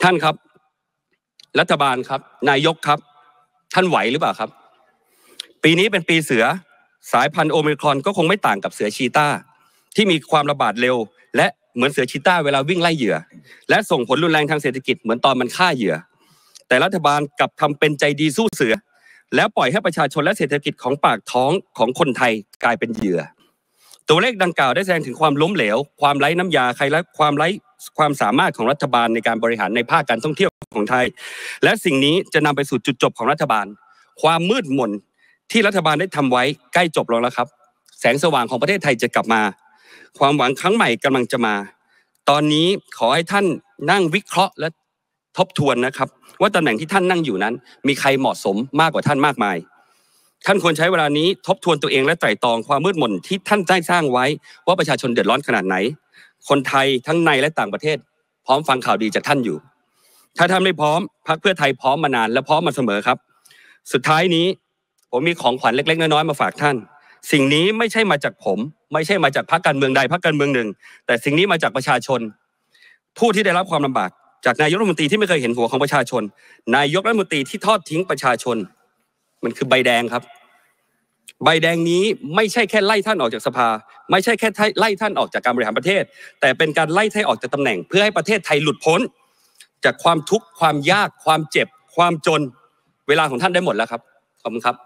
ท่านครับรัฐบาลครับนายกครับท่านไหวหรือเปล่าครับปีนี้เป็นปีเสือสายพันธุ์โอไมครอนก็คงไม่ต่างกับเสือชีต้าที่มีความระบาดเร็วและเหมือนเสือชีต้าเวลาวิ่งไล่เหยื่อและส่งผลรุนแรงทางเศรษฐกิจเหมือนตอนมันฆ่าเหยื่อแต่รัฐบาลกลับทำเป็นใจดีสู้เสือแล้วปล่อยให้ประชาชนและเศรษฐกิจของปากท้องของคนไทยกลายเป็นเหยื่อตัวเลขดังกล่าวได้แสดงถึงความล้มเหลวความไร้น้ำยาใครและความสามารถของรัฐบาลในการบริหารในภาคการท่องเที่ยวของไทยและสิ่งนี้จะนำไปสู่จุดจบของรัฐบาลความมืดมนที่รัฐบาลได้ทำไว้ใกล้จบลงแล้วครับแสงสว่างของประเทศไทยจะกลับมาความหวังครั้งใหม่กำลังจะมาตอนนี้ขอให้ท่านนั่งวิเคราะห์และทบทวนนะครับว่าตำแหน่งที่ท่านนั่งอยู่นั้นมีใครเหมาะสมมากกว่าท่านมากมายท่านควรใช้เวลานี้ทบทวนตัวเองและไตร่ตรองความมืดมนที่ท่านได้สร้างไว้ว่าประชาชนเดือดร้อนขนาดไหนคนไทยทั้งในและต่างประเทศพร้อมฟังข่าวดีจากท่านอยู่ถ้าท่านไม่พร้อมพรรคเพื่อไทยพร้อมมานานและพร้อมมาเสมอครับสุดท้ายนี้ผมมีของขวัญเล็กๆน้อยๆมาฝากท่านสิ่งนี้ไม่ใช่มาจากผมไม่ใช่มาจากพรรคการเมืองใดพรรคการเมืองหนึ่งแต่สิ่งนี้มาจากประชาชนผู้ที่ได้รับความลำบากจากนายกรัฐมนตรีที่ไม่เคยเห็นหัวของประชาชนนายกรัฐมนตรีที่ทอดทิ้งประชาชนมันคือใบแดงครับใบแดงนี้ไม่ใช่แค่ไล่ท่านออกจากสภาไม่ใช่แค่ไล่ท่านออกจากการบริหารประเทศแต่เป็นการไล่ท่านออกจากตำแหน่งเพื่อให้ประเทศไทยหลุดพ้นจากความทุกข์ความยากความเจ็บความจนเวลาของท่านได้หมดแล้วครับขอบคุณครับ